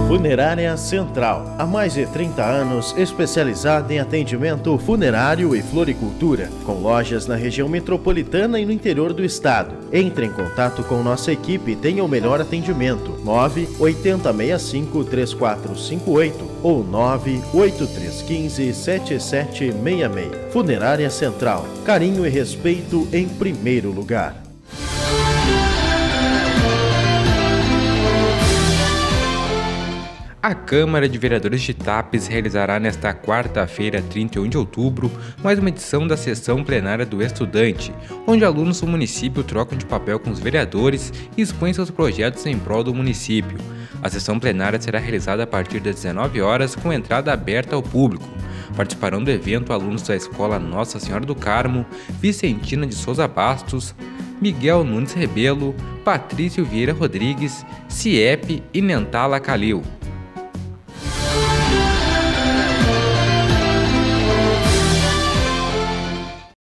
Funerária Central, há mais de 30 anos especializada em atendimento funerário e floricultura, com lojas na região metropolitana e no interior do estado. Entre em contato com nossa equipe e tenha o melhor atendimento. 98065-3458 ou 98315-7766. Funerária Central, carinho e respeito em primeiro lugar. A Câmara de Vereadores de Tapes realizará nesta quarta-feira, 31 de outubro, mais uma edição da sessão plenária do estudante, onde alunos do município trocam de papel com os vereadores e expõem seus projetos em prol do município. A sessão plenária será realizada a partir das 19 horas com entrada aberta ao público. Participarão do evento alunos da Escola Nossa Senhora do Carmo, Vicentina de Souza Bastos, Miguel Nunes Rebelo, Patrício Vieira Rodrigues, CIEP e Nentala Calil.